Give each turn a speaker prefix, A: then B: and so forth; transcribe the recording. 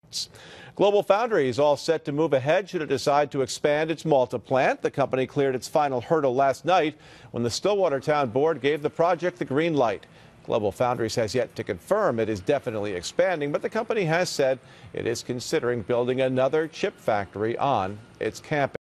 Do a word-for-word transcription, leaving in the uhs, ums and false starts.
A: GlobalFoundries is all set to move ahead should it decide to expand its Malta plant. The company cleared its final hurdle last night when the Stillwater Town Board gave the project the green light. GlobalFoundries has yet to confirm it is definitely expanding, but the company has said it is considering building another chip factory on its campus.